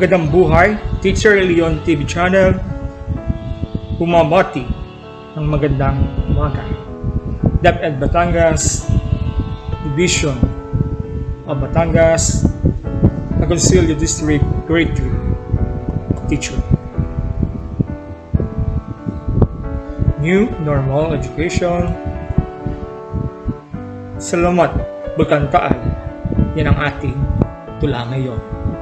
Magandang buhay, Teacher Leon TV channel. Bumabati ng magandang umaga. DepEd Batangas Division of Batangas, Agoncillo District Grade 3 Teacher. New Normal Education. Salamat, Bulkan Taal. Yan ang ating tula ngayon.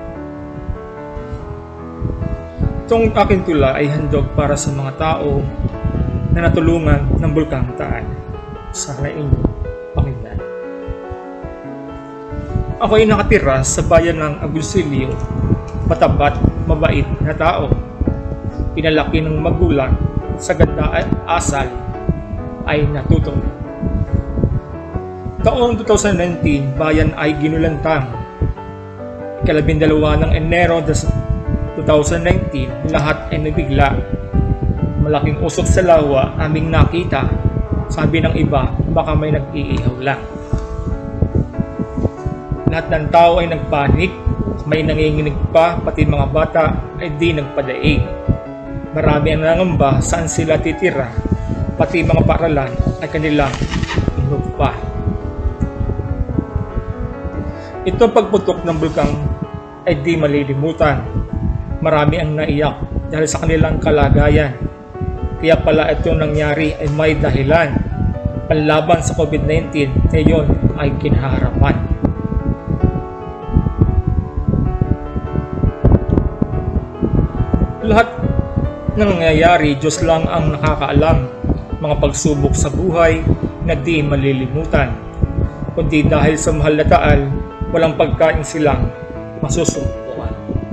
Itong aking tula ay handog para sa mga tao na natulungan ng Bulkan Taal. Sana inyong pakinggan. Ako ay nakatira sa bayan ng Agoncillo, matapat, mabait na tao. Pinalaki ng magulang sa ganda at asal ay natuto. Taong 2019, bayan ay ginulantang. Ika-12 ng Enero 2019, lahat ay nabigla. Malaking usok sa lawa aming nakita. Sabi ng iba, baka may nag-iihaw lang. Lahat ng tao ay nagpanik. May nanginginig pa, pati mga bata ay di nagpadaig. Marami ang nangamba saan sila titira. Pati mga paaralan ay kanilang inupa. Ito pagputok ng bulkan ay di malilimutan. Marami ang naiyak dahil sa kanilang kalagayan. Kaya pala itong nangyari ay may dahilan. Panlaban sa COVID-19 ngayon ay kinaharapan. Lahat ng nangyayari, Diyos lang ang nakakaalam. Mga pagsubok sa buhay na di malilimutan. Kundi dahil sa mahal na Taal, walang pagkain silang masusubukan.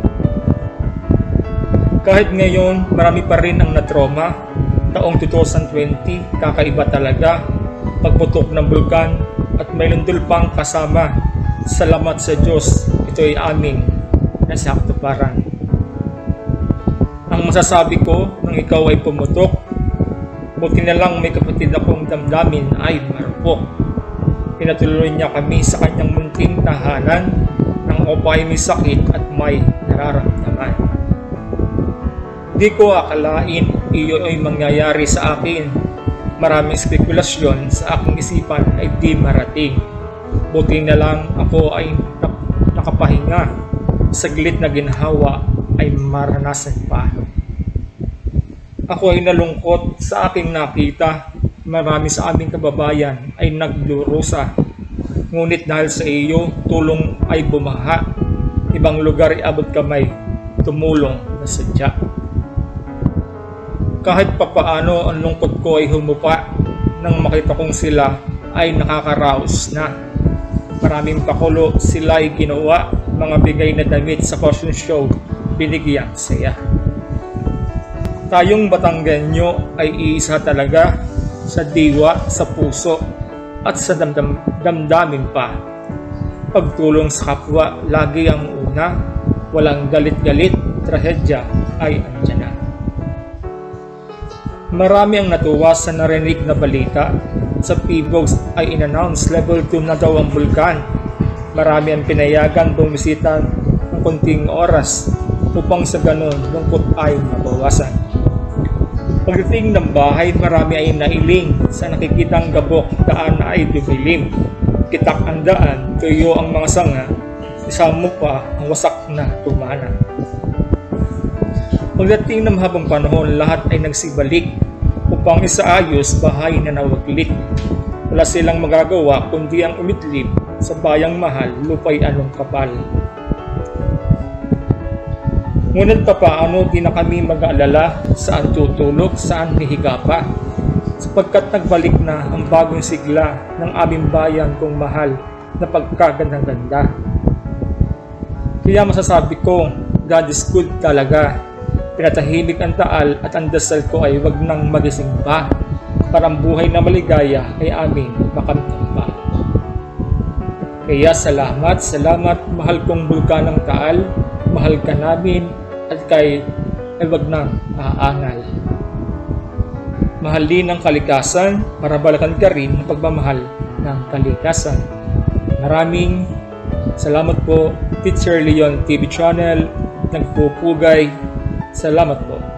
Kahit ngayon, marami pa rin ang natroma. Taong 2020, kakaiba talaga. Pagputok ng bulkan at may lundol pang kasama. Salamat sa Diyos, ito ay aming nasaktuparan. Ang masasabi ko nang ikaw ay pumutok, buti na lang may kapatid akong damdamin ay marupok. Pinatuloy niya kami sa kanyang munting tahanan nang ako pa ay may sakit at may nararamdaman. Di ko akalain iyo ay mangyayari sa akin. Maraming spekulasyon sa aking isipan ay di marating. Buti na lang ako ay nakapahinga. Saglit na ginhawa ay maranasan pa. Ako ay nalungkot sa aking nakita. Marami sa aming kababayan ay nagdurusa. Ngunit dahil sa iyo, tulong ay bumaha. Ibang lugar ay abot kamay, tumulong na sadya. Kahit papaano ang lungkot ko ay humupa nang makita kong sila ay nakakaraos na. Maraming pakulo sila ay ginawa, mga bigay na damit sa fashion show, binigyan saya. Tayong Batanggenyo ay iisa talaga sa diwa, sa puso, at sa damdamin pa. Pagtulong sa kapwa, lagi ang una. Walang galit-galit, trahedya ay andyan na. Marami ang natuwa sa narinig na balita. Sa PBOX ay in-announce level 2 na daw ang bulkan. Marami ang pinayagan bumisita ng konting oras upang sa ganon lungkot ay mabawasan. Pagdating ng bahay, marami ay nailing sa nakikitang gabok, daan ay dumilim. Kitak ang daan, tuyo ang mga sanga, isama mo pa ang wasak na tumana. Pagdating ng mahabang panahon, lahat ay nagsibalik upang isaayos bahay na nawaglit. Wala silang magagawa kundi ang umitlib sa bayang mahal, lupay anong kapal. Ngunit papaano di na kami mag-aalala saan tutulog, saan hihiga pa, sapagkat nagbalik na ang bagong sigla ng aming bayan kong mahal na pagkagandang-ganda. Kaya masasabi ko, God is good talaga. Pinatahimik ang Taal at ang dasal ko ay wag nang magising pa, parang buhay na maligaya ay aming makamtan pa. Kaya salamat, mahal kong bulkan ng Taal, mahal ka namin, at kay ay wag nang aangal. Mahalin ang kalikasan para balakan ka rin ang pagmamahal ng kalikasan. Maraming salamat po, Teacher Leon TV channel. nagpupugay. Salamat po.